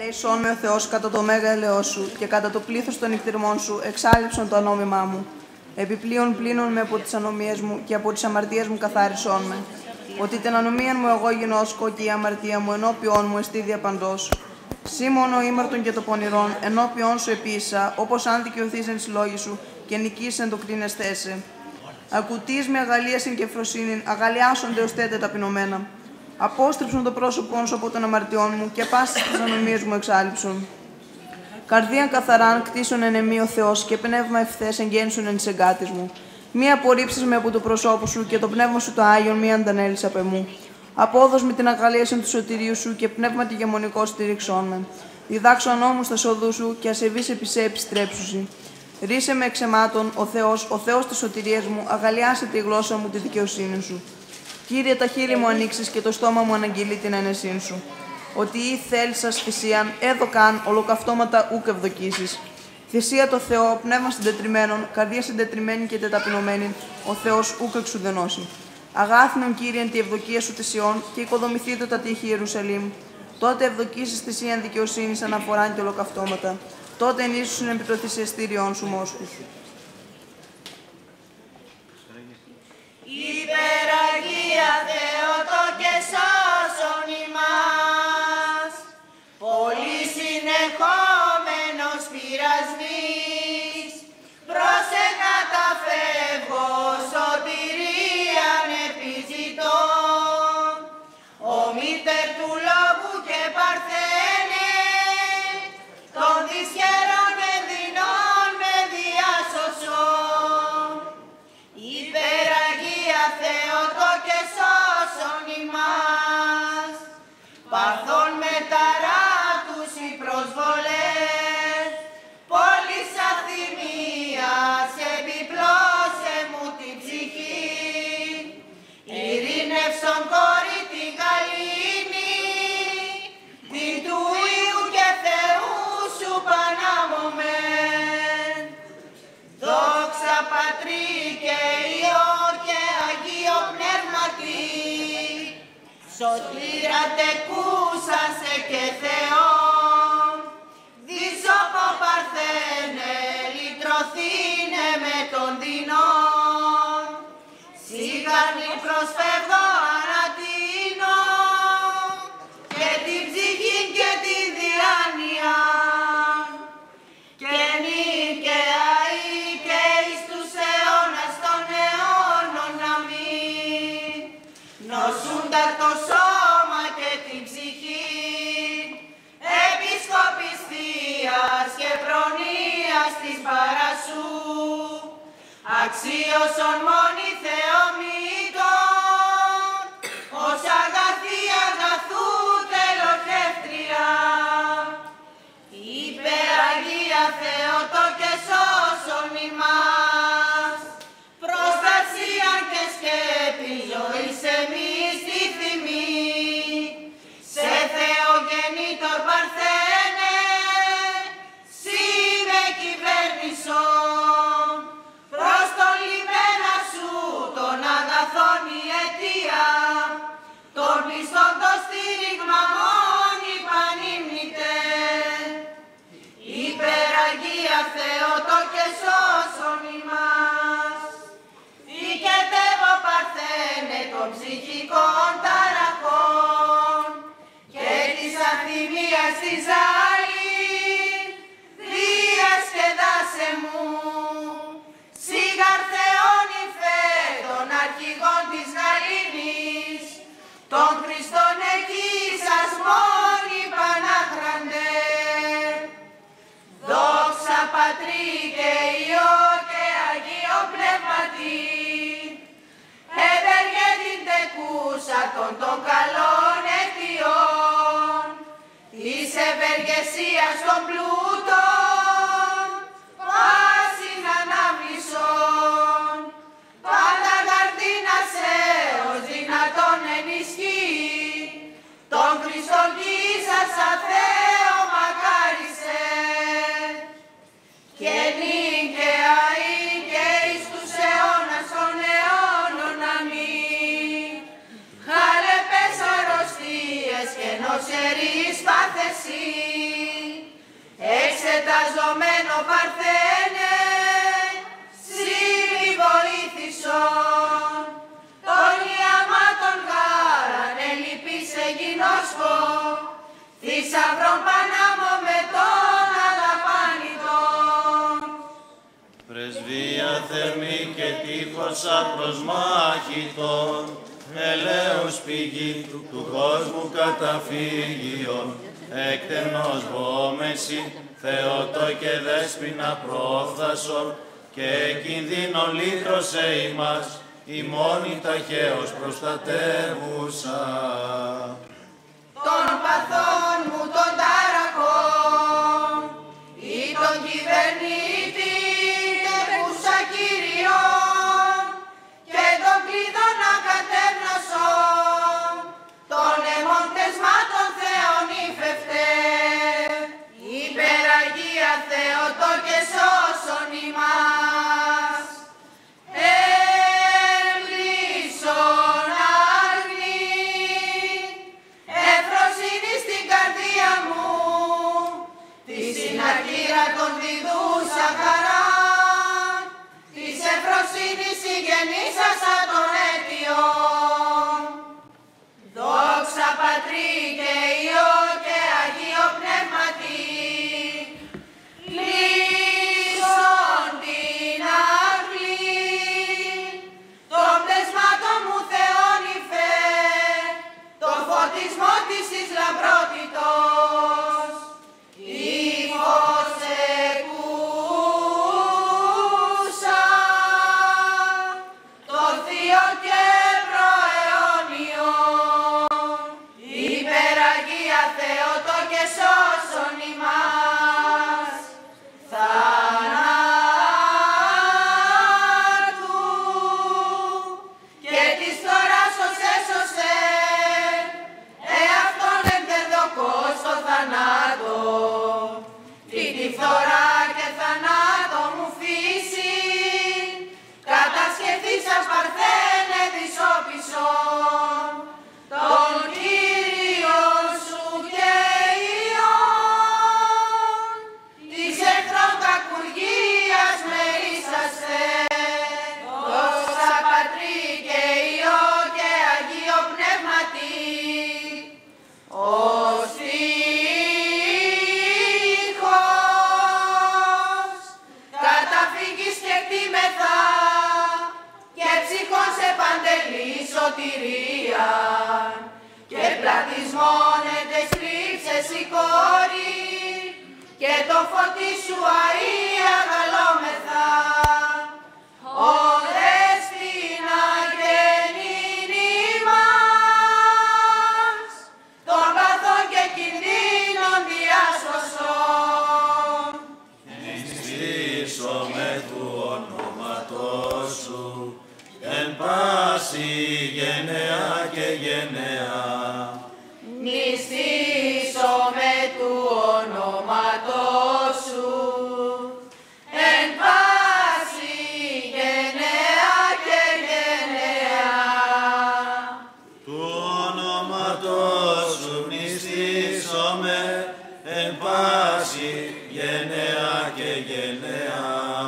Ελέησόν με ο Θεός κατά το μέγα ελαιός σου και κατά το πλήθος των νυχτηρμών σου εξάλληψον το ανόμημά μου. Επιπλέον πλύνον με από τις ανομίες μου και από τις αμαρτίες μου καθάρισόν με. Ότι την ανομίαν μου εγώ γινώσκω και η αμαρτία μου ενώπιόν μου εστί διαπαντός. Σύ μόνο ήμαρτον και το πονηρόν ενώπιόν σου επίησα, όπως αν δικαιωθείς εν τις λόγοι σου και νικήσεν το κρίνεστέ σε. Ακουτείς με αγαλίασιν και φροσύνην, αγαλιάσονται ως τέτα ταπεινωμένα. Απόστρεψον το πρόσωπόν σου από των αμαρτιών μου και πάσης τις ανομίες μου εξάλληψον. Καρδίαν καθαράν κτίσον εν εμεί ο Θεός και πνεύμα ευθές εγγένσον εν της εγκάτης μου. Μη απορρίψεις με από το προσώπου σου και το πνεύμα σου το Άγιον μη αντανέλεις απ' εμού. Απόδος με την αγαλίασιν του σωτηρίου σου και πνεύμα τη γεμονικό στηρίξον με. Διδάξω νόμους στα σοδού σου και ασεβείς επί σε επιστρέψουσι. Ρίσε με εξαιμάτων ο Θεός της σωτηρίας μου, αγαλιάσε τη γλώσσα μου τη δικαιοσύνη σου. Κύριε, τα χείλη μου ανοίξεις και το στόμα μου αναγγείλει την ένεσήν σου. Ότι ή θέλησας θυσίαν, έδωκαν ολοκαυτώματα ούκ ευδοκίσεις. Θυσία το Θεό, πνεύμα συντετριμένων, καρδία συντετριμένη και τεταπεινωμένη, ο Θεός ούκ εξουδενώσει. Αγάθινον Κύριε τη ευδοκία σου θυσιών και οικοδομηθείτε τα τείχη Ιερουσαλήμ. Τότε ευδοκίσεις θυσίαν δικαιοσύνης αναφοράν και ολοκαυτώματα. Τότε ενίσχυσουν επί το θυσιαστήριόν σου μόσχους. Υπεραγία Θεότο και σώσον ημάς, πολύ συνεχόμενος πειρασμής, πρόσε καταφεύγω σωτηρίαν επιζητώ. Ο μήτερ του λόγου και παρθένε, των δυσχερών κινδυνών με διάσωσον. Υπεραγία Θεότο και σώσον ημάς, παρθών με ταράτους οι προσβολές, πόλης αθυμίας επιπλώσε μου την ψυχή, ειρήνευσον κόρη την γαλήνη, την του Υιού και Θεού σου πανάμωμεν. Δόξα Πατρί και Υιό και Αγίο Πνεύματι, σωτήρα τεκούσασε και Θεόν, δίσοπο παρθένε λυτρωθήνε με τον δεινόν, σιγάνι προσφεύγω ανατείνω, και την ψυχή και τη διάνοια, και νίκαια και εις τους αιώνας των αιώνων αμήν. Νοσούντα το σώμα και την ψυχή, επισκόπης θείας και προνοίας της παρασού, αξίωσον μόνοι Θεομήτων, ως αγαθή αγαθού τελοχεύτρια. Υπεραγία Θεότο και σώσον ημάς, προστασία και σκέπη ζωής εμείς τη θυμή, σε Θεογεννήτωρ παρθένε, σύ με κυβέρνησον, προς τον λιμένα σου τον αγαθόν η αιτία, τον πιστόν το στήριγμα μόνη πανήμνητε. Υπεραγία Θεότο και σώσον ημάς, οικετεύω παρθένε των ψυχικών ταραχών και της αθυμίας της άλλης, διασκεδάσε μου. Σιγάρ Θεόν υφέ των αρχηγών της γαλήνης, των Χριστών εκεί σας μόνοι πανάχραντε. Δόξα Πατρί και Υιό και Αγίο Πνεύματι, έβεργε την τεκούσα των καλών αιτιών, της ευεργεσίας των πλούτων, πάσιν ανάμνησον, πάντα γαρδίνασε ως δυνατόν ενισχύει, τον Χριστόν Κύρισας αθέο μακάρισε, και νίκαια και εις τους αιώνας των αιώνων αμήν. Χαλεπές αρρωστίες και νοσές, τρομερής πάθεση, εξεταζομένο παρθένε, σύμβη βοήθησον, των ιαμάτων γάραν ελλειπής εγινόσκο, θησαυρών πανάμω με τον αδαπάνητον. Πρεσβεία θερμή και τείχος απροσμάχητον, ελέους πηγή του κόσμου καταφύγιον, εκτενός βόμεση, Θεότο και δέσποινα πρόφθασον, και κινδύνων λύτρωσε ημάς, ημώνη ταχαίως προστατεύουσα. Των παθών μου τον ταρακών, ή τον κυβερνήτη τεπούσα Κύριον, και τον κλειδόν ακατέβνωσον, των αιμών τεσμάτων Θεών υφευτέ. Υπεραγία Θεότο και σώσον ημάς. Εμπλήσον αγνή, ευφροσύνη στην καρδία μου, τη συναρκήρα των διδούσα χαρά, της ευφροσύνης συγγενήσασα των αίτιων. Δόξα Πατρί και Υιό και Αγίο Πνεύματι, λύσον την αυλή, των πνεύματων μου Θεόν υφέ, το φωτισμό της εις λαμπρότητος, ύφος εκούσα, το Θείο και προαιώνιον, υπεραγία Θεότο και σώσον ημάς. Θανάτου και της φθοράς ως έσωσε, εαυτόν εντερδοκός στο θανάτο, τη φθορά και θανάτο μου φύση, κατασκευήσας παρθένε δυσόπισον, τον Κύριον σου και Υιόν, της εχθρών κακουργίας μερίσαστε. Δόξα Πατρί και Υιό και Αγίο Πνεύματι, ως τείχος καταφύγης και κτήμεθα, και ψυχών σε παντελή σωτηρία, και πλατισμόν εν τες κρύψες η κόρη, και το φωτί σου αΐα γαλόμεθα. Ο δέσποινα γεννήνη μας, των παθών και κινδύνων διάσωσον. Ενιστήσομαι του ονόματός σου, εν πάση γενεά και γενεά. Νηστήσομαι του ονόματός σου, εν πάση γενεά και γενεά. Του ονόματός σου νηστήσομαι, εν πάση γενεά και γενεά.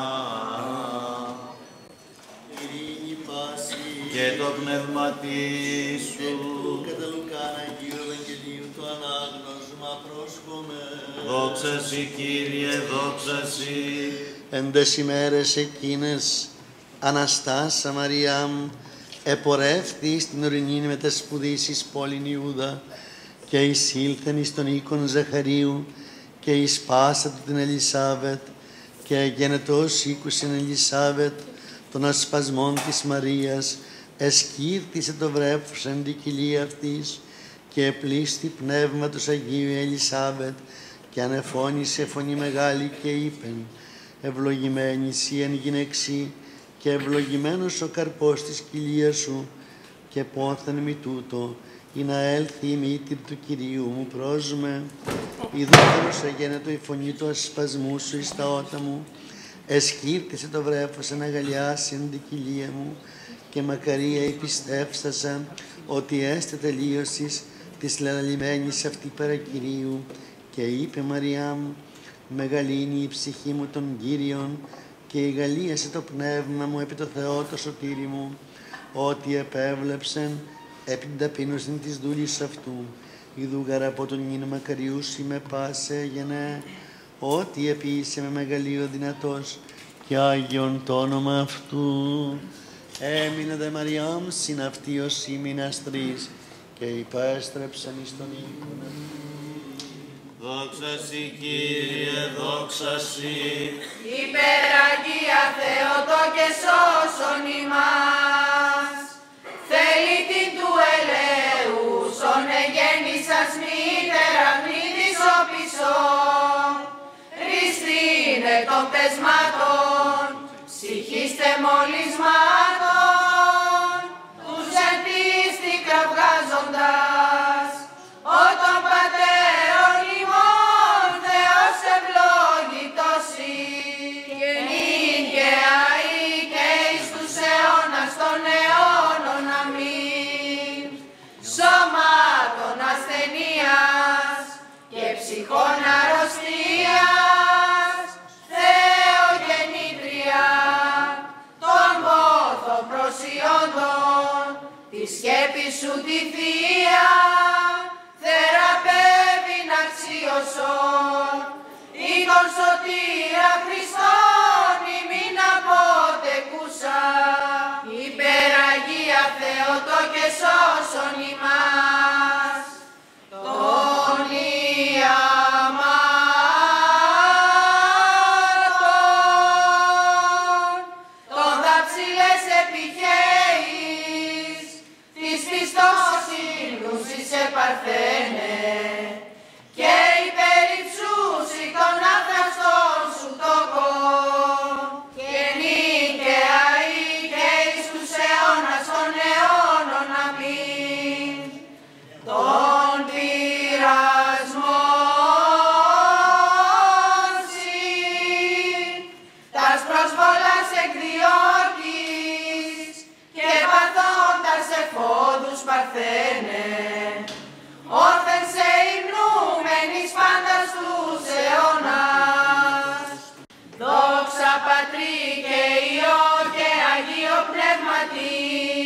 Και το πνεύματί σου, Κατά Λουκάν Αγίου Ευαγγελίου το ανάγνωσμα πρόσχομαι. δόξα σοι Κύριε, δόξα σοι. Εν τες ημέρες εκείνες Αναστάσα Μαριάμ επορεύθη στην ορεινή με τες σπουδήσεις πόλην Ιούδα και εισήλθεν εις τον οίκον Ζαχαρίου και εις πάσα του την Ελισάβετ και γένετος οίκουσιν Ελισάβετ των ασπασμών της Μαρίας εσκύρτησε το βρέφος εν την κοιλία αυτής και επλήστη πνεύματος Αγίου η Ελισάβετ και ανεφώνησε φωνή μεγάλη και είπεν «Ευλογημένη εσύ εν γυναίξη και ευλογημένος ο καρπός της κοιλίας σου και πόθεν μη τούτο ή να έλθει η μήτηρ του Κυρίου μου πρόσμε. Ιδότερος αγένετο η φωνή του ασπασμού σου εις τα ότα μου εσκύρτησε το βρέφος εν αγαλιάσει εν την κοιλία μου και μακαρία επιστεύστασα ότι έστε τελείωσης της λαλημένης αυτή παρακυρίου, και είπε Μαριά μου, μεγαλύνει η ψυχή μου των Κύριων, και ηγαλίασε το πνεύμα μου επί το Θεό το σωτήρι μου, ότι επέβλεψεν επί την ταπείνωση της δούλης αυτού, ιδούγαρα από τον νυν μακαριούσι με πάσε γενέ, ότι επίησε με μεγαλείο δυνατός, και Άγιον το όνομα αυτού. Έμεινε δε Μαριάμ συναυτίος ημίνας 3, και υπέστρεψαν εις τον οίκον. Δόξα Σοι, Κύριε, δόξα Σοι. Υπεραγία Θεότο και σώσον ημάς. Θέλει την του ελέου, σον εγέννησας μήτερα γνήτης οπισόν. Ριστήνε των πεσμάτων, ψυχήστε μολυσμάτων, τους εν πίστη κραυγάζοντας, όταν πατέρων ημών Θεός ευλόγητος ή, και νυν και αεί και εις τους αιώνας των αιώνων αμήν. Σωμάτων ασθενείας και ψυχών αρρωστίας, Θεογεννήτρια των πόθων προσιόντων, τη σκέπη σου τη θεία, θεραπεύειν αξίωσον, ή τον σωτήρα Χριστόν ημίν αποτεκούσα. Υπεραγία Θεότο και σώσον ημάς. Τον ιαμάτων, τον δαψιλές επιχέης, της πιστός ύμνουσης επαρθένε, και υπερυψούσι τον άθαστον σου τόκον, και νυν και αεί και εις τους αιώνας των αιώνων αμήν. Τον πειρασμόν συν, τας προσβολάς εκδιώκεις, και παθώντας εφόδους παρθένε, όρθεν σε υμνούμενης πάντας τους αιώνας. Δόξα Πατρί και Υιό και Αγίο Πνεύματι,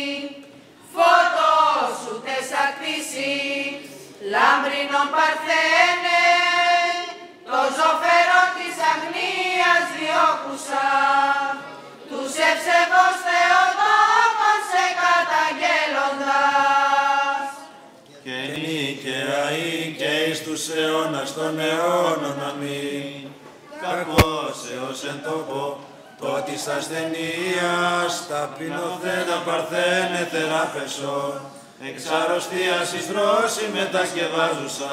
φωτός σου τεσακτήσει, λάμπρινον παρθένε, το ζωφερό της αγνίας διώκουσα, τους ευσεβώς Θεοτόκον σε καταγγέλλοντας. Και νυ και αεί και εις τους αιώνας των αιώνων αμήν. Κακός έως εν τόπο, το της ασθενείας, ταπεινωθέντα παρθένε θεράπεσον, εξ αρρωστίας εις δρόση μετακεβάζουσα.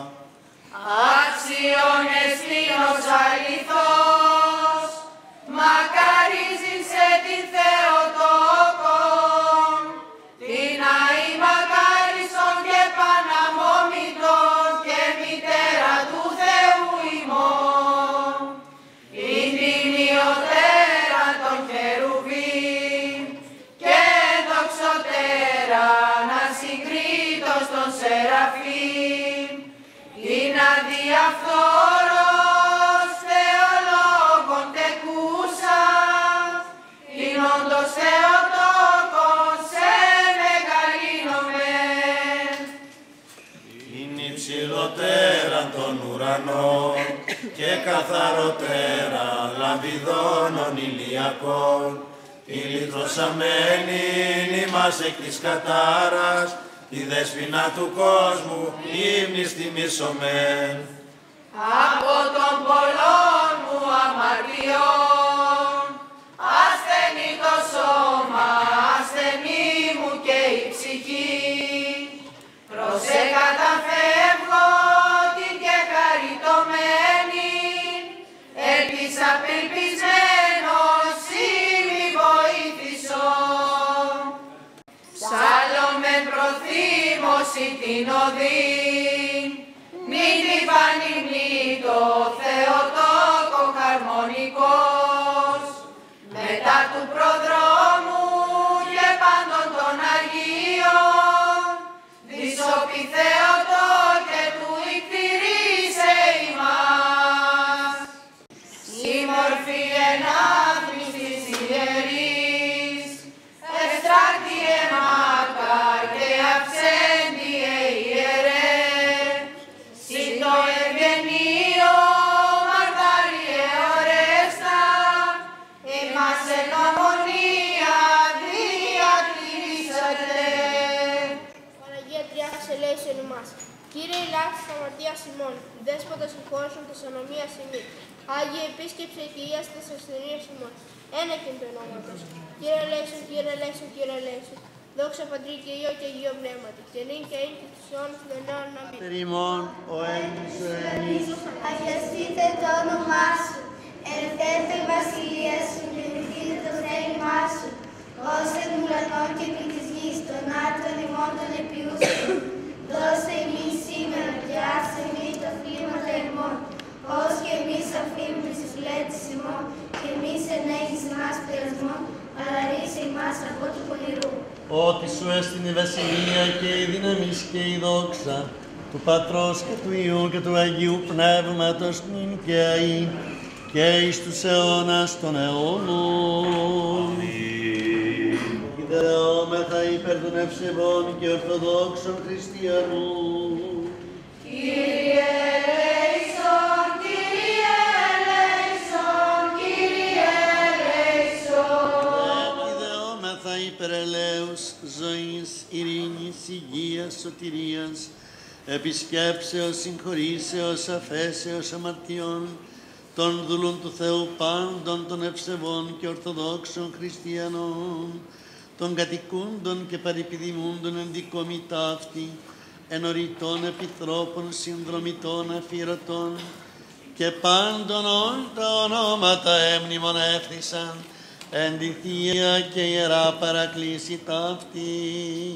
Άξιον εστίνος αληθώς, μακαρίζειν σε την Θεοτόκον, την αεί μακάριστον και παναμόμητον και μητέρα του Θεού ημών, ειν την ιωτέρα των χερουβίμ και δοξωτέρα να συγκρίτως των σεραφείμ, την αδιαφθόρος Θεολόγων τεκούσα, την όντως Θεοτόκον σε μεγαλύνομεν. Είναι υψηλότεραν των ουρανών και καθαρότερα λαμπιδώνων ηλιακών, την λυτρωσαμένην ημάς εκ της κατάρας, τη δέσποινα του κόσμου ύμνης τιμήσομεν. Από των πολλών μου αμαρτιών, ασθενή το σώμα, ασθενή μου και η ψυχή, προς εκαταφεύγω την και χαριτωμένη, ελπίς απελπισμένος ημι βοήθησον. Ψάλλομεν προθύμωση την οδήν, μην την πανυμνήτω Θεοτόκο χαρμονικός, μετά του προδρόμου και πάντων των Αγίων, δισοπι Θεό Ευγενείο μακάριε ορέστα, εμάς εν ομονία διακηρύσσατε. Παναγία Τριάδος ελέησον ημάς. Κύριε ελάχιστος αμαρτίας ημών, δέσποτας συγχώρεσον της ανομίας ημί. Άγιε επίσκεψε και ίας της ασθενείας ημών. Ένεκεν του ονόματος. Κύριε ελέησον, Κύριε ελέησον, Κύριε ελέησον. Δόξα Πατρί και Υιό και Αγίο Πνεύματι. Και νυν και ειν και στους αιώνας των αιώνων. Αμήν. Περιμών ο έγκυς ο εμείς. Αγιαστείτε το όνομά σου, ελθέτε η βασιλεία σου, γεννηθείτε το θέλημά σου, ως εν ουρανό και επί της γης, των άρτων ημών των επιούσεων. Δώσε εμείς σήμερα και άσε εμείς τα φλήματα ημών, ως και εμείς αφήνουμε τις φλέτες ημών, και εμείς ενέχεις εμάς πειρασμόν, αλλά ρίσε εμάς από του πονηρού. Ότι σου έστειν η βασιλεία και η δύναμις και η δόξα του Πατρός και του Υιού και του Αγίου Πνεύματος νυν και αεί και εις τους αιώνας των αιώνων. Ιδεόμεθα υπέρ των ευσεβών και ορθοδόξων χριστιανών. Κύριε ελέησον, Κύριε ελέησον, Κύριε ελέησον. Ιδεόμεθα υπέρ ελέους, ζωής, ειρήνης, υγείας, σωτηρίας, επισκέψεως, συγχωρήσεως, αφέσεως αμαρτιών, των δούλων του Θεού πάντων των ευσεβών και ορθοδόξων χριστιανών, των κατοικούντων και παρεπιδημούντων ενδικομητά αυτή, ενωριτών επιτρόπων, συνδρομητών, αφιερωτών, και πάντων όλα τα ονόματα εμνημονεύθησαν, εν τη Θεία και Ιερά Παρακλήση ταύτη.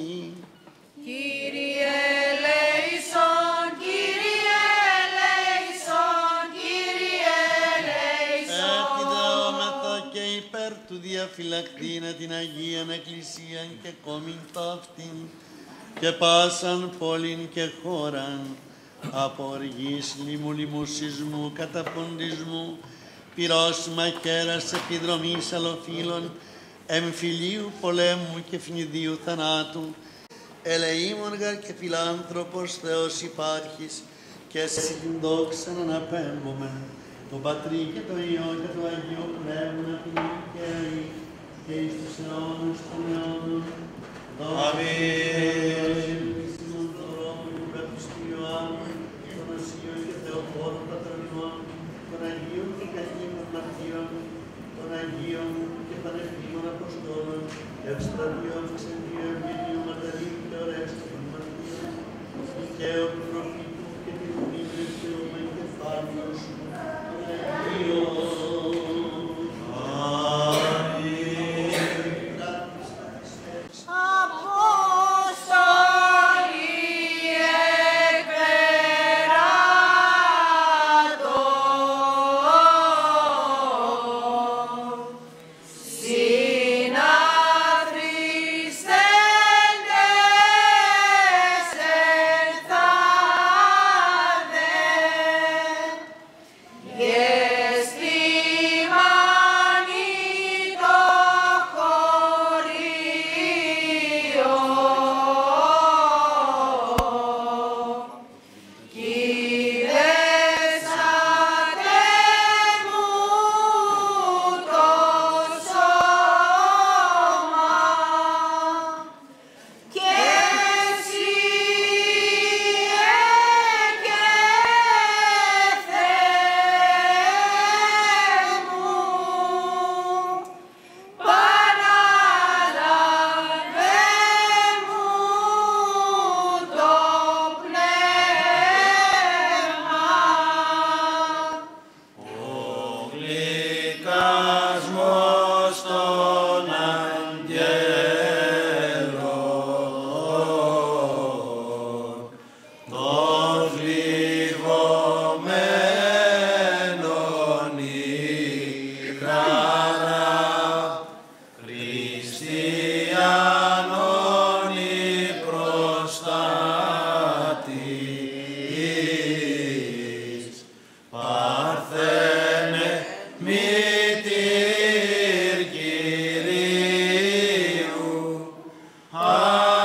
Κύριε ελέησον, Κύριε ελέησον, Κύριε ελέησον. Επιδεόμεθα και υπέρ του διαφυλακτήνε την Αγίαν Εκκλησίαν και κόμην ταύτην και πάσαν πόλην και χώραν από οργής, λοιμού, σεισμού, καταποντισμού, πυρός, μαχαίρας, επιδρομής, αλλοφύλων, εμφυλίου, πολέμου και φνηδίου θανάτου, ελεήμων γαρ και φιλάνθρωπος Θεός υπάρχεις, και σε την δόξα να αναπέμπομεν, τον Πατρί και το Υιό και το Αγίο Πνεύμα την και αεί, και εις τους αιώνας των αιώνων. Αμήν. Των δρόμων του Πέτρους του Ιωάννου, των Ασίων και Θεοφόρων Πατρονιμών, των Αγίων και Καθήμων Μαρτύρων, των Αγίων και Πανεπιστήμων Αποστόλων, ευστρατιών, Ξεντίου, Ευγενίου, Μαρταρίου και Ορέστου των Μαρτύρων, δικαίου προφήτου και την μνήμη Θεού με κεφάλαιο σου, των Αγίων.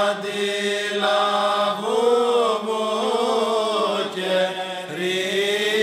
Αντιλαβού μου και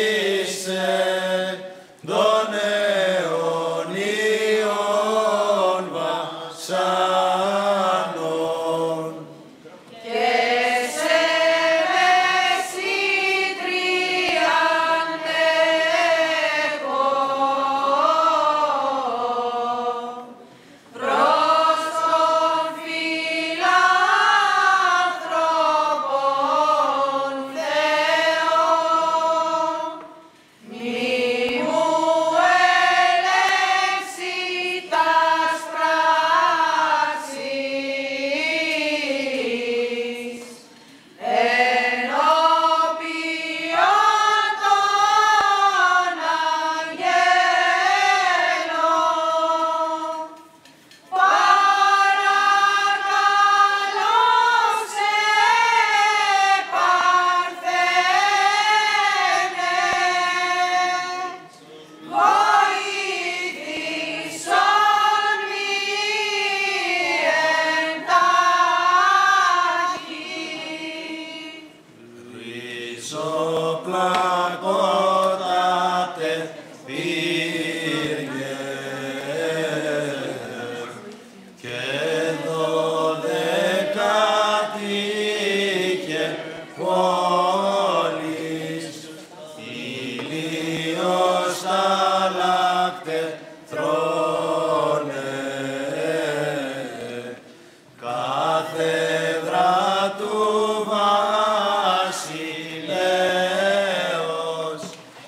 πλακότατε πύργε και 12 είχε πόλεις ηλίος ταλάκτε θρόνε κάθεδρα του βασιλέως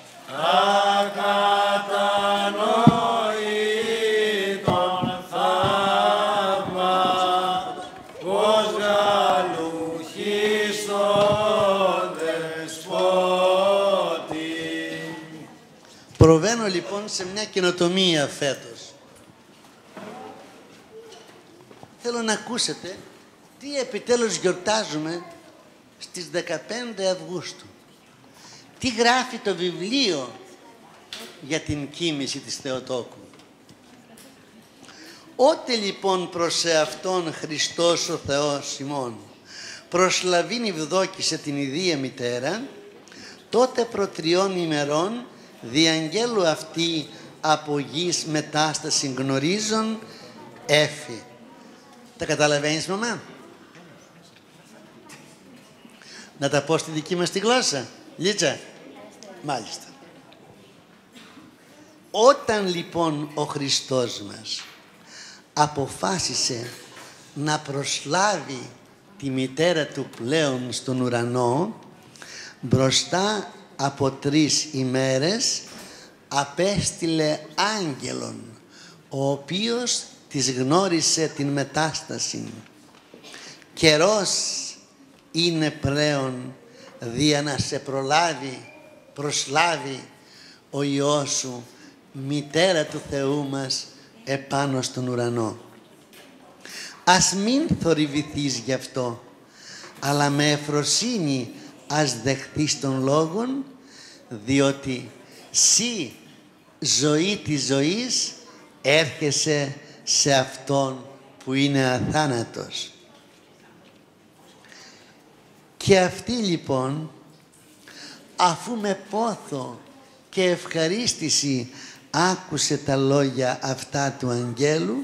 ακατανοήτων θαύμα πως γαλουχείς τον δεσπότη. Προβαίνω λοιπόν σε μια καινοτομία φέτος. Θέλω να ακούσετε τι επιτέλους γιορτάζουμε στις 15 Αυγούστου. Τι γράφει το βιβλίο για την κοίμηση της Θεοτόκου. Ότε λοιπόν προς εαυτόν Χριστός ο Θεός ημών προσλαβήν ευδόκησε την Ιδία Μητέρα, τότε προ 3 ημερών διαγγέλου αυτή από γης μετάσταση γνωρίζων έφη. Τα καταλαβαίνεις, μαμά? Να τα πω στη δική μας τη γλώσσα, Λίτσα? Μάλιστα. Όταν λοιπόν ο Χριστός μας αποφάσισε να προσλάβει τη μητέρα του πλέον στον ουρανό, μπροστά από 3 ημέρες απέστειλε άγγελον, ο οποίος της γνώρισε την μετάσταση. Καιρός είναι πλέον δια να σε προσλάβει ο Υιός σου, μητέρα του Θεού μας, επάνω στον ουρανό. Ας μην θορυβηθείς γι' αυτό, αλλά με ευφροσύνη ας δεχθείς των λόγων, διότι σύ ζωή της ζωής έρχεσαι σε Αυτόν που είναι αθάνατος. Και αυτή λοιπόν, αφού με πόθο και ευχαρίστηση άκουσε τα λόγια αυτά του αγγέλου,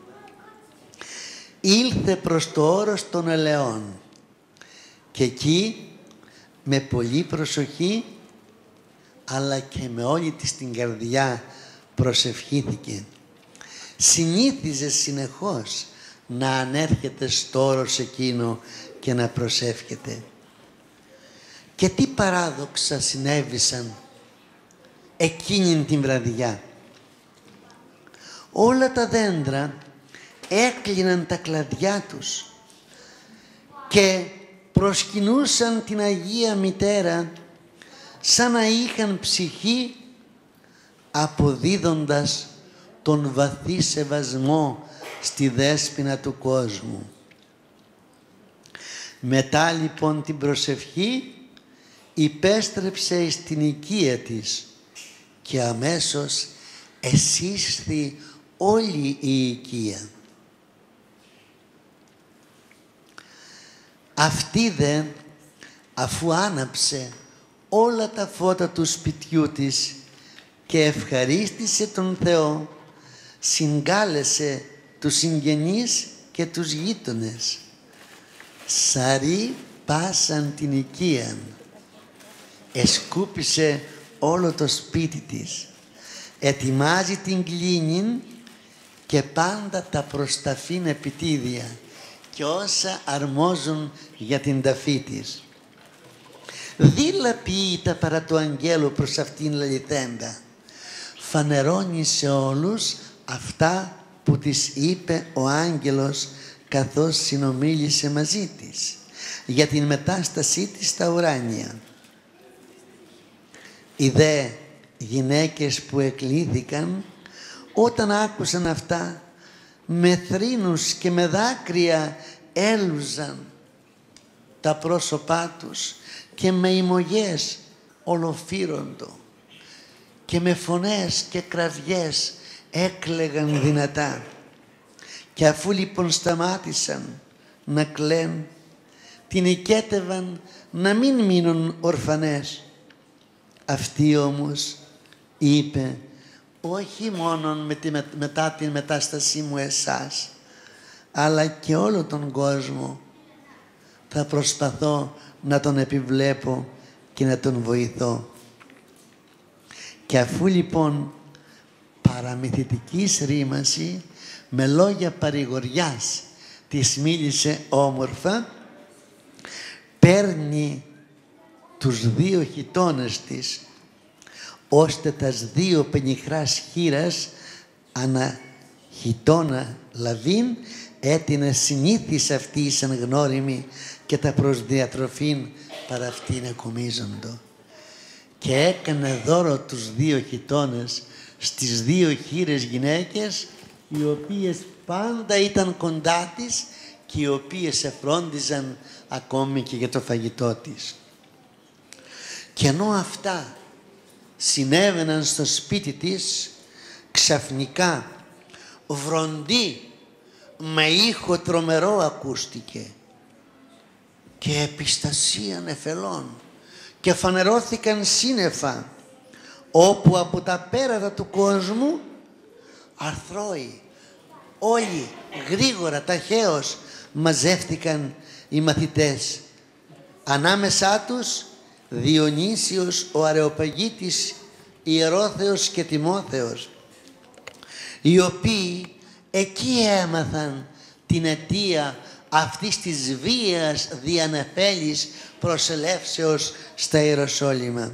ήλθε προς το όρος των ελαιών και εκεί με πολλή προσοχή αλλά και με όλη της την καρδιά προσευχήθηκε. Συνήθιζε συνεχώς να ανέρχεται στο όρος εκείνο και να προσεύχεται. Και τι παράδοξα συνέβησαν εκείνη την βραδιά. Όλα τα δέντρα έκλειναν τα κλαδιά τους και προσκυνούσαν την Αγία Μητέρα σαν να είχαν ψυχή, αποδίδοντας τον βαθύ σεβασμό στη δέσποινα του κόσμου. Μετά λοιπόν την προσευχή υπέστρεψε στην οικία της και αμέσως εσύσθη όλη η οικία. Αυτή δε, αφού άναψε όλα τα φώτα του σπιτιού της και ευχαρίστησε τον Θεό, συγκάλεσε τους συγγενείς και τους γείτονες. Σαρεί πάσαν την οικία, εσκούπισε όλο το σπίτι της, ετοιμάζει την κλίνη και πάντα τα προσταφήν επιτίδια και όσα αρμόζουν για την ταφή της. Δίλα ποιήτα παρά του αγγέλου προς αυτήν λαληθέντα. Φανερώνει σε όλους αυτά που της είπε ο άγγελος καθώς συνομίλησε μαζί της για την μετάστασή της στα ουράνια. Οι δε γυναίκες που εκλήθηκαν όταν άκουσαν αυτά με θρήνους και με δάκρυα έλουζαν τα πρόσωπά τους και με ημωγές ολοφύροντο και με φωνές και κραυγές έκλαιγαν δυνατά. Και αφού λοιπόν σταμάτησαν να κλαιν, την οικέτευαν να μην μείνουν ορφανές. Αυτή όμως είπε, όχι μόνο μετά την μετάστασή μου εσάς, αλλά και όλο τον κόσμο θα προσπαθώ να τον επιβλέπω και να τον βοηθώ. Και αφού λοιπόν παραμυθιτικής ρήμαση με λόγια παρηγοριάς της μίλησε όμορφα, παίρνει τους 2 χιτώνες της, ώστε τας 2 πενιχράς χείρας ανά χιτώνα λαβήν έτεινε συνήθις αυτή ήσαν γνώριμη και τα προς διατροφήν παρά αυτήν εκομίζοντο. Και έκανε δώρο τους 2 χιτώνες στις 2 χείρες γυναίκες, οι οποίες πάντα ήταν κοντά της και οι οποίες εφρόντιζαν ακόμη και για το φαγητό της. Και ενώ αυτά συνέβαιναν στο σπίτι της, ξαφνικά βροντί με ήχο τρομερό ακούστηκε και επιστασία νεφελών και φανερώθηκαν σύννεφα, όπου από τα πέρατα του κόσμου αρθρώοι όλοι γρήγορα ταχαίως μαζεύτηκαν οι μαθητές. Ανάμεσά τους Διονύσιος ο Αρεοπαγίτης, Ιερόθεος και Τιμόθεος, οι οποίοι εκεί έμαθαν την αιτία αυτής της βίαιας διανεφέλης προσελεύσεως στα Ιεροσόλυμα.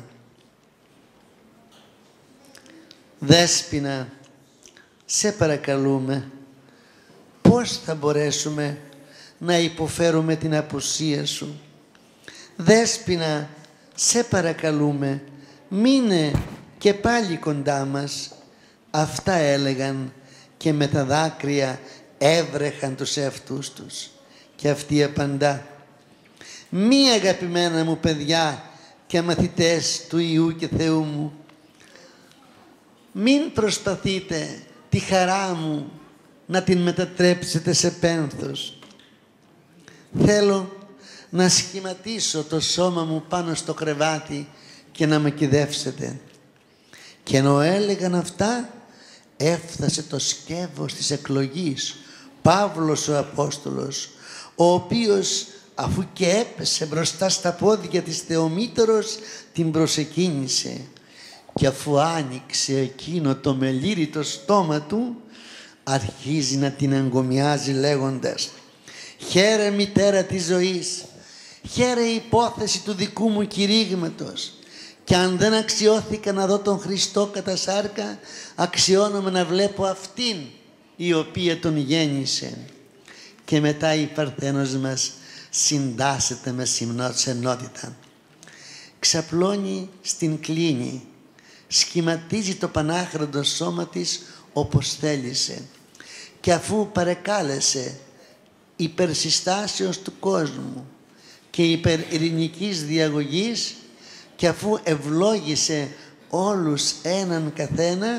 Δέσποινα, σε παρακαλούμε, πώς θα μπορέσουμε να υποφέρουμε την απουσία σου? Δέσποινα, σε παρακαλούμε, μείνε και πάλι κοντά μας. Αυτά έλεγαν και με τα δάκρυα έβρεχαν τους εαυτούς τους. Και αυτή απαντά, μη αγαπημένα μου παιδιά και μαθητές του Υιού και Θεού μου, μην προσπαθείτε τη χαρά μου να την μετατρέψετε σε πένθος. Θέλω να σχηματίσω το σώμα μου πάνω στο κρεβάτι και να με κυδεύσετε. Και ενώ έλεγαν αυτά, έφτασε το σκεύος της εκλογής, Παύλος ο Απόστολος, ο οποίος αφού και έπεσε μπροστά στα πόδια της Θεομήτωρος, την προσεκίνησε. Και αφού άνοιξε εκείνο το μελήρητο στόμα του, αρχίζει να την εγκομιάζει λέγοντας, χαίρε μητέρα της ζωής, χαίρε η υπόθεση του δικού μου κηρύγματος, και αν δεν αξιώθηκα να δω τον Χριστό κατά σάρκα, αξιώνομαι να βλέπω αυτήν η οποία τον γέννησε. Και μετά η Παρθένος μας συντάσσεται με σεμνότητα. Ξαπλώνει στην κλίνη, σχηματίζει το πανάχροντο σώμα της όπως θέλησε, και αφού παρεκάλεσε υπερσυστάσεως του κόσμου και υπερειρηνικής διαγωγής, και αφού ευλόγησε όλους έναν καθένα,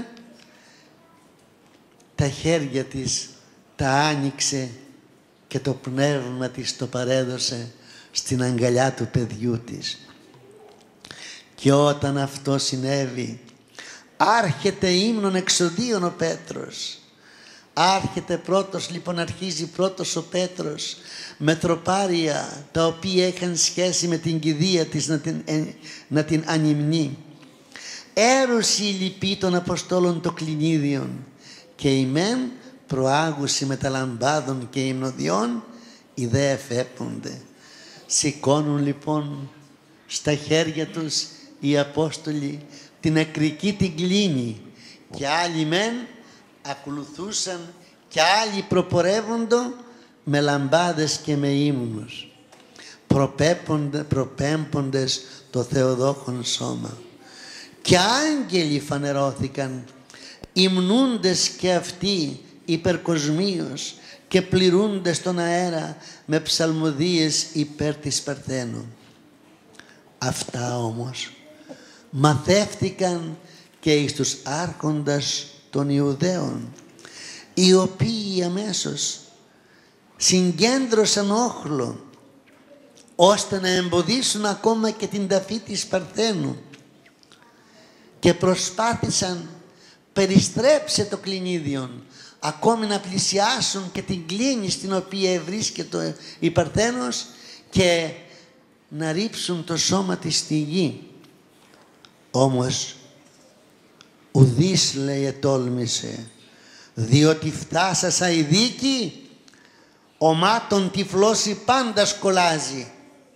τα χέρια της τα άνοιξε και το πνεύμα της το παρέδωσε στην αγκαλιά του παιδιού της. Και όταν αυτό συνέβη, άρχεται ύμνον εξοδίων ο Πέτρος. Άρχεται πρώτος, λοιπόν αρχίζει πρώτος ο Πέτρος με τροπάρια τα οποία είχαν σχέση με την κηδεία της να την ανυμνεί. Έρωση η λυπή των Αποστόλων το κλινίδιον, και οι μεν προάγουσι με τα λαμπάδων και υμνοδιών, οι δε εφέπονται. Σηκώνουν λοιπόν στα χέρια τους οι Απόστολοι την νεκρική την κλίνη, και άλλοι μεν ακολουθούσαν και άλλοι προπορεύοντο με λαμπάδες και με ύμνους, προπέμποντες το Θεοδόχον σώμα. Και άγγελοι φανερώθηκαν, υμνούντες και αυτοί υπερκοσμίως και πληρούντες τον αέρα με ψαλμοδίες υπέρ της Παρθένου. Αυτά όμως μαθεύτηκαν και εις τους άρχοντας των Ιουδαίων, οι οποίοι αμέσως συγκέντρωσαν όχλο ώστε να εμποδίσουν ακόμα και την ταφή της Παρθένου, και προσπάθησαν περιστρέψε το κλινίδιον, ακόμη να πλησιάσουν και την κλίνη στην οποία βρίσκεται η Παρθένος και να ρίψουν το σώμα της στη γη. Όμως ουδής, λέει, ετόλμησε, διότι φτάσασα η δίκη, ο μάτων τυφλώσει πάντα σκολάζει.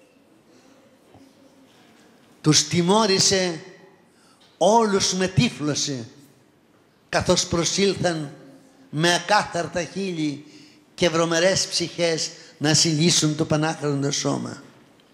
Τους τιμώρησε όλους με τύφλωσε, καθώς προσήλθαν με ακάθαρτα χείλη και βρωμερές ψυχές να συλλήσουν το πανάχροντο σώμα.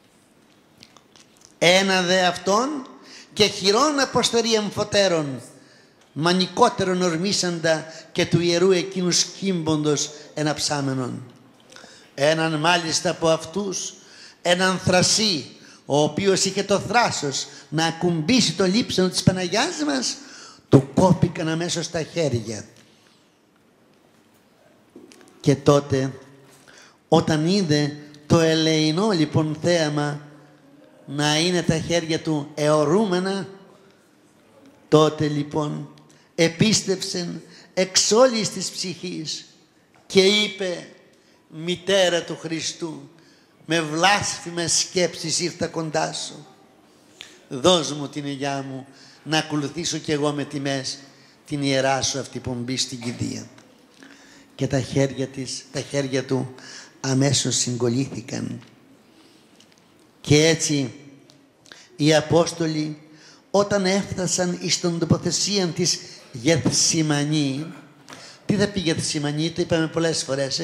Ένα δε αυτόν και χειρόν αποστερεί εμφωτέρων, μανικότερον ορμήσαντα και του ιερού εκείνου σκύμποντος εναψάμενον. Έναν μάλιστα από αυτούς, έναν θρασί, ο οποίος είχε το θράσος να ακουμπήσει το λείψανο της Παναγιάς μας, του κόπηκαν αμέσως τα χέρια. Και τότε, όταν είδε το ελεεινό λοιπόν θέαμα να είναι τα χέρια του αιωρούμενα, τότε λοιπόν επίστευσεν εξ όλης της ψυχής και είπε: «Μητέρα του Χριστού, με βλάσφημες σκέψεις ήρθα κοντά σου. Δώσ' μου την ελιά μου να ακολουθήσω κι εγώ με τιμές την ιερά σου αυτή πομπή στην κηδεία». Και τα χέρια του αμέσως συγκολήθηκαν. Και έτσι οι Απόστολοι, όταν έφτασαν εις τον τοποθεσία της Γεθσιμανή, τι θα πει Γεθσιμανή, το είπαμε πολλές φορές,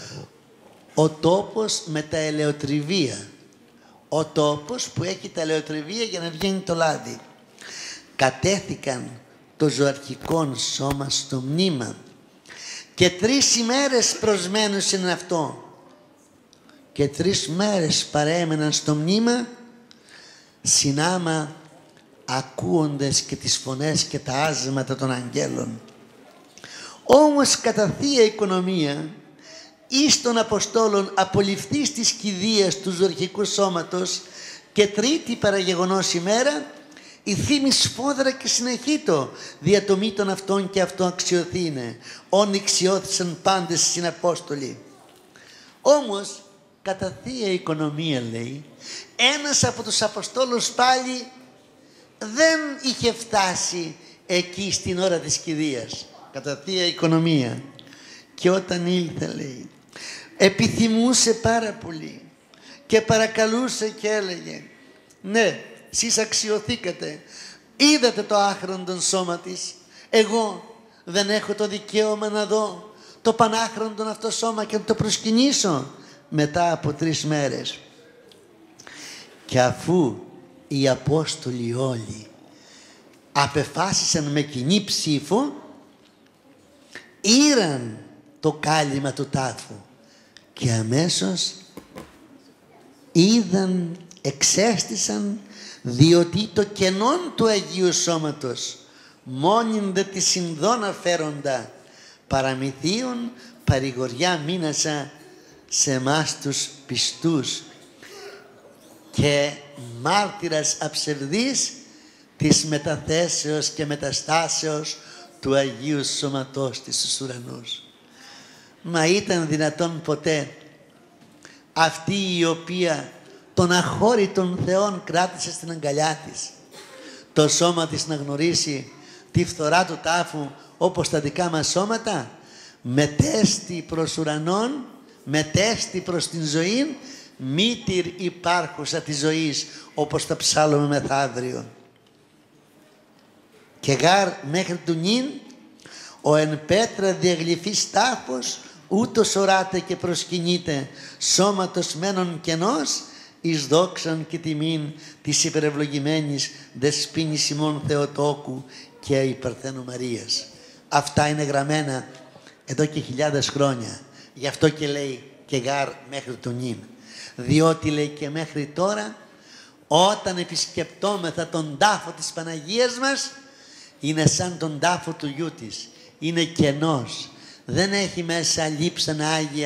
ο τόπος με τα ελαιοτριβία, ο τόπος που έχει τα ελαιοτριβία για να βγαίνει το λάδι. Κατέθηκαν το ζωαρχικό σώμα στο μνήμα και 3 ημέρες προσμένουσαν αυτό και 3 μέρες παρέμεναν στο μνήμα, συνάμα ακούοντες και τις φωνές και τα άσματα των αγγέλων. Όμως κατά Θεία Οικονομία εις των Αποστόλων απολυφθείς της κηδείας του ζωαρχικού σώματος και 3η παραγεγονός ημέρα η θύμη σφόδρα και συνεχίτω διατομή των αυτών και αυτό αξιωθήνε, όν εξιώθησαν πάντες οι συναπόστολοι. Όμως κατά Θεία Οικονομία, λέει, ένας από τους Αποστόλους πάλι δεν είχε φτάσει εκεί στην ώρα της κηδείας, κατά Θεία Οικονομία. Και όταν ήλθε, λέει, επιθυμούσε πάρα πολύ και παρακαλούσε και έλεγε: «Ναι, σεις αξιωθήκατε, είδατε το άχραντον σώμα της, εγώ δεν έχω το δικαίωμα να δω το πανάχραντον αυτό σώμα και να το προσκυνήσω μετά από 3 μέρες». Και αφού οι Απόστολοι όλοι απεφάσισαν με κοινή ψήφο, ήραν το κάλυμα του τάφου και αμέσως είδαν, εξέστησαν, διότι το κενόν του Αγίου Σώματος μόνην δε τη συνδόνα φέροντα παραμυθίων παρηγοριά μήνασα σε εμάς τους πιστούς και μάρτυρας αψευδής της μεταθέσεως και μεταστάσεως του Αγίου Σώματός της στους ουρανούς. Μα ήταν δυνατόν ποτέ αυτή η οποία τον αχώρητον Θεόν κράτησε στην αγκαλιά της, το σώμα της να γνωρίσει τη φθορά του τάφου όπως τα δικά μας σώματα, μετέστη προς ουρανόν, μετέστη προς την ζωή, μήτηρ υπάρχουσα της ζωής, όπως τα ψάλλουμε μεθαύριο. Και γάρ μέχρι του νυν, ο εν πέτρα διαγλυφής τάφος, ούτως οράται και προσκυνείται, σώματος μένων κενός, εις δόξαν και τιμήν της υπερευλογημένης δεσποίνης ημών Θεοτόκου και η Παρθένου Μαρίας. Αυτά είναι γραμμένα εδώ και 1000 χρόνια. Γι' αυτό και λέει και γάρ μέχρι του νυν. Διότι, λέει, και μέχρι τώρα όταν επισκεπτόμεθα τον τάφο της Παναγίας μας, είναι σαν τον τάφο του γιού της. Είναι κενός. Δεν έχει μέσα λείψανα Άγια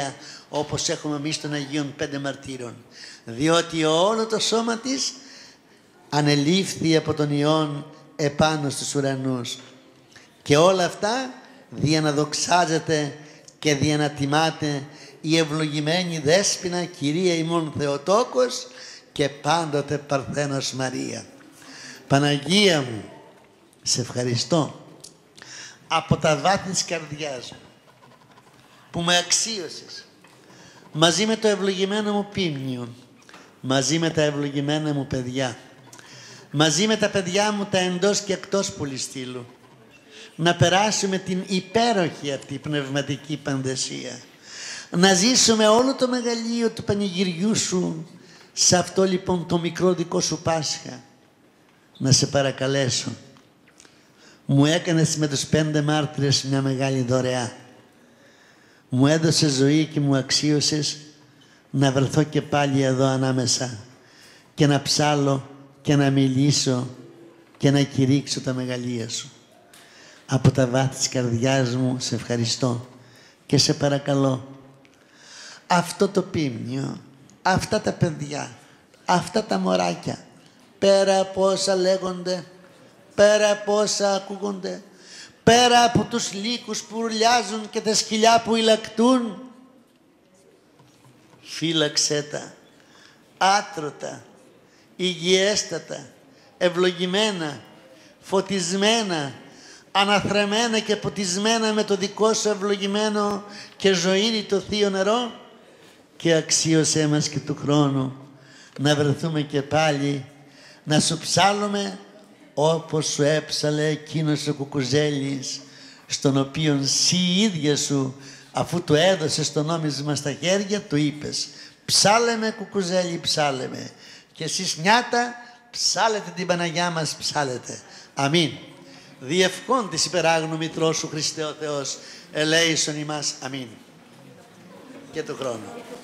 όπως έχουμε εμείς των Αγίων 5 Μαρτύρων. Διότι όλο το σώμα της ανελήφθη από τον Υιόν επάνω στους ουρανούς. Και όλα αυτά δια να δοξάζεται και δια να τιμάται η ευλογημένη Δέσποινα Κυρία ημών Θεοτόκος και πάντοτε Παρθένος Μαρία. Παναγία μου, σε ευχαριστώ από τα βάθη της καρδιάς μου που με αξίωσες μαζί με το ευλογημένο μου πίμνιο, μαζί με τα ευλογημένα μου παιδιά, μαζί με τα παιδιά μου τα εντός και εκτός πολυστήλου, να περάσουμε την υπέροχη αυτή πνευματική παντεσία, να ζήσουμε όλο το μεγαλείο του πανηγυριού σου σε αυτό λοιπόν το μικρό δικό σου Πάσχα. Να σε παρακαλέσω, μου έκανες με τους 5 μάρτυρες μια μεγάλη δωρεά. Μου έδωσες ζωή και μου αξίωσες να βρεθώ και πάλι εδώ ανάμεσα και να ψάλω και να μιλήσω και να κηρύξω τα μεγαλεία σου. Από τα βάθη της καρδιάς μου σε ευχαριστώ και σε παρακαλώ αυτό το πίμνιο, αυτά τα παιδιά, αυτά τα μωράκια, πέρα από όσα λέγονται, πέρα από όσα ακούγονται, πέρα από τους λύκους που ουρλιάζουν και τα σκυλιά που ηλακτούν, φύλαξέ τα άτρωτα, υγιέστατα, ευλογημένα, φωτισμένα, αναθρεμμένα και ποτισμένα με το δικό σου ευλογημένο και ζωήρητο θείο νερό, και αξίωσέ μας και του χρόνου να βρεθούμε και πάλι να σου ψάλλουμε όπως σου έψαλε εκείνος ο Κουκουζέλης, στον οποίον εσύ ίδια σου, αφού του έδωσες το νόμισμα στα χέρια, του είπες «Ψάλε με Κουκουζέλη, ψάλε με». Και εσείς νιάτα ψάλετε την Παναγιά μας, ψάλετε. Αμήν. Διευχών της υπεράγνου Μητρός σου Χριστέ ο Θεός, ελέησον ημάς. Αμήν. Και του χρόνου.